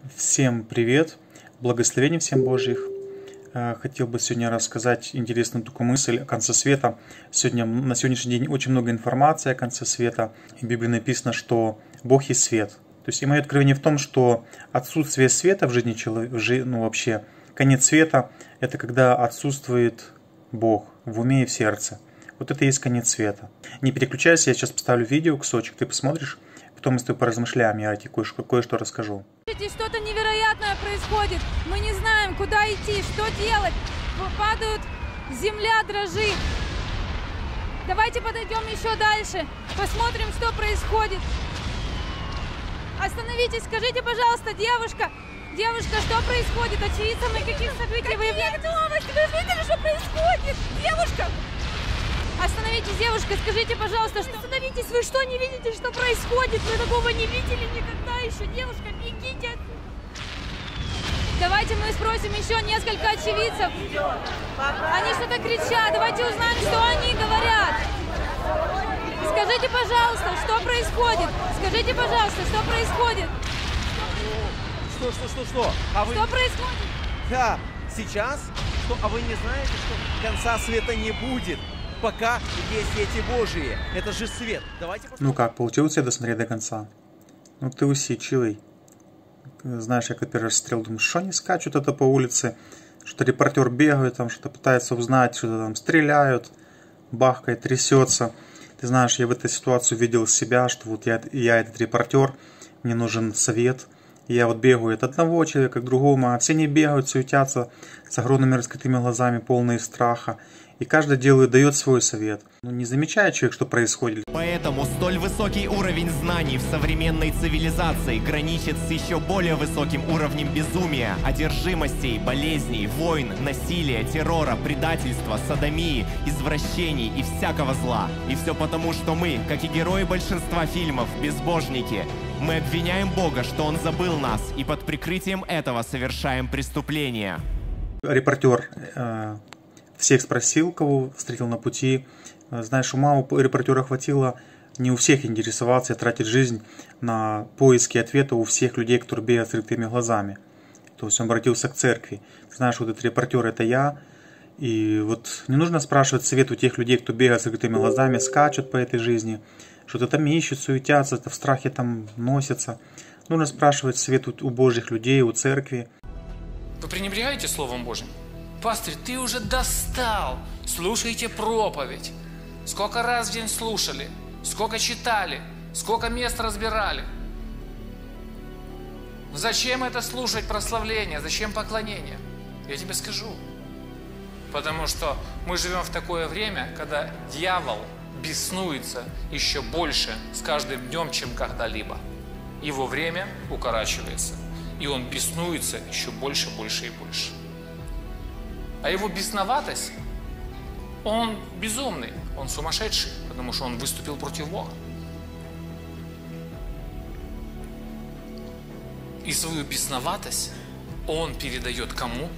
Всем привет! Благословений всем Божьих! Хотел бы сегодня рассказать интересную такую мысль о конце света. На сегодняшний день очень много информации о конце света. В Библии написано, что Бог есть свет. То есть и мое откровение в том, что отсутствие света в жизни человека, вообще конец света, это когда отсутствует Бог в уме и в сердце. Вот это и есть конец света. Не переключайся, я сейчас поставлю видео, кусочек, ты посмотришь, потом мы с тобой поразмышляем, я тебе кое-что расскажу. Что-то невероятное происходит. Мы не знаем, куда идти, что делать. Падают, земля дрожит. Давайте подойдем еще дальше. Посмотрим, что происходит. Остановитесь, скажите, пожалуйста, девушка, что происходит? Очевидцами каких событий вы видели? Вы видели, что происходит? Девушка! Остановитесь, девушка, скажите, пожалуйста, что... Остановитесь, вы что, не видите, что происходит? Мы такого не видели никогда еще. Девушка, бегите. Давайте мы спросим еще несколько очевидцев. Они что-то кричат. Давайте узнаем, что они говорят. Скажите, пожалуйста, что происходит? Скажите, пожалуйста, что происходит? Что? А вы... Что происходит? Да, сейчас? Что? А вы не знаете, что конца света не будет? Пока есть дети Божьи. Это же свет. Давайте Ну как, получилось я досмотреть до конца? Ну ты усидчивый. Знаешь, я как первый раз смотрел, думаю, что они скачут это по улице, что репортер бегает, там что-то пытается узнать, что-то там стреляют, бахкает, трясется. Ты знаешь, я в этой ситуации увидел себя, что вот я этот репортер, мне нужен совет. Я вот бегаю от одного человека к другому, а все не бегают, суетятся с огромными раскрытыми глазами, полные страха. И каждый дает свой совет. Но не замечает человек, что происходит. Поэтому столь высокий уровень знаний в современной цивилизации граничит с еще более высоким уровнем безумия, одержимостей, болезней, войн, насилия, террора, предательства, содомии, извращений и всякого зла. И все потому, что мы, как и герои большинства фильмов, безбожники. Мы обвиняем Бога, что Он забыл нас, и под прикрытием этого совершаем преступления. Репортер всех спросил, кого встретил на пути. Знаешь, ума у репортера хватило не у всех интересоваться и тратить жизнь на поиски ответа у всех людей, которые бегают с открытыми глазами. То есть он обратился к церкви. Знаешь, вот этот репортер — это я. И вот не нужно спрашивать совет у тех людей, кто бегает с открытыми глазами, скачут по этой жизни, что-то там ищут, суетятся, в страхе там носятся. Нужно спрашивать совет у Божьих людей, у церкви. Вы пренебрегаете Словом Божьим? Пастырь, ты уже достал. Слушайте проповедь. Сколько раз в день слушали, сколько читали, сколько мест разбирали. Зачем это слушать прославление, зачем поклонение? Я тебе скажу. Потому что мы живем в такое время, когда дьявол беснуется еще больше с каждым днем, чем когда-либо. Его время укорачивается, и он беснуется еще больше, больше и больше. А его бесноватость, он безумный, он сумасшедший, потому что он выступил против Бога. И свою бесноватость он передает кому?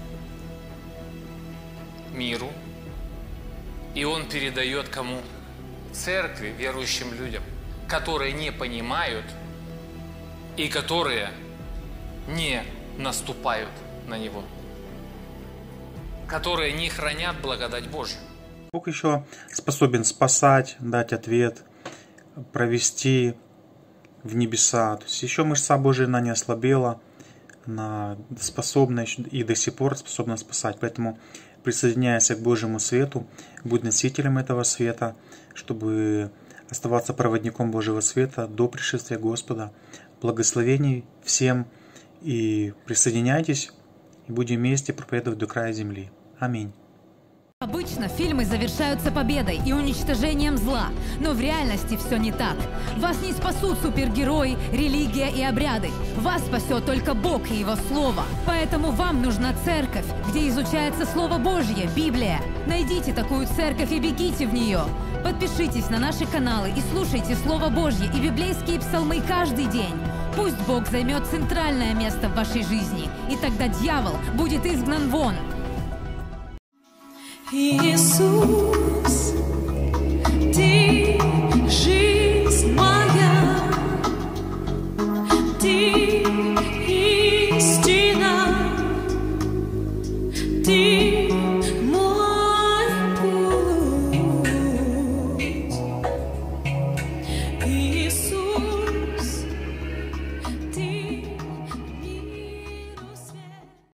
Миру. И он передает кому? Церкви, верующим людям, которые не понимают и которые не наступают на него, которые не хранят благодать Божью. Бог еще способен спасать, дать ответ, провести в небеса. То есть еще мышца Божия, она не ослабела, она способна и до сих пор способна спасать. Поэтому присоединяйся к Божьему свету, будь носителем этого света, чтобы оставаться проводником Божьего света до пришествия Господа. Благословений всем и присоединяйтесь, и будем вместе проповедовать до края земли. Аминь. Обычно фильмы завершаются победой и уничтожением зла, но в реальности все не так. Вас не спасут супергерои, религия и обряды. Вас спасет только Бог и Его Слово. Поэтому вам нужна церковь, где изучается Слово Божье, Библия. Найдите такую церковь и бегите в нее. Подпишитесь на наши каналы и слушайте Слово Божье и библейские псалмы каждый день. Пусть Бог займет центральное место в вашей жизни, и тогда дьявол будет изгнан вон. Иисус, Ты жизнь моя, Ты Иисус. deep.